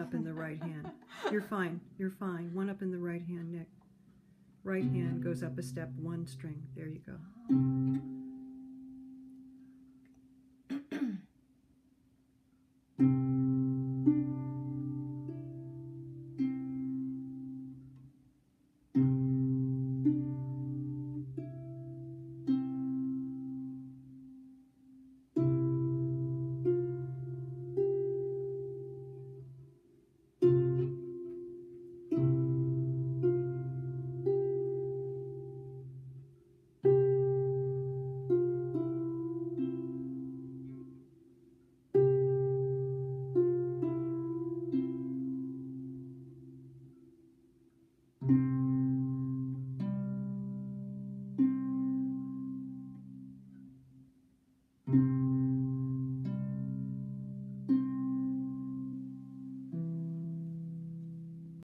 up in the right hand. You're fine. You're fine. One up in the right hand, Nick. Right hand goes up a step, one string. There you go.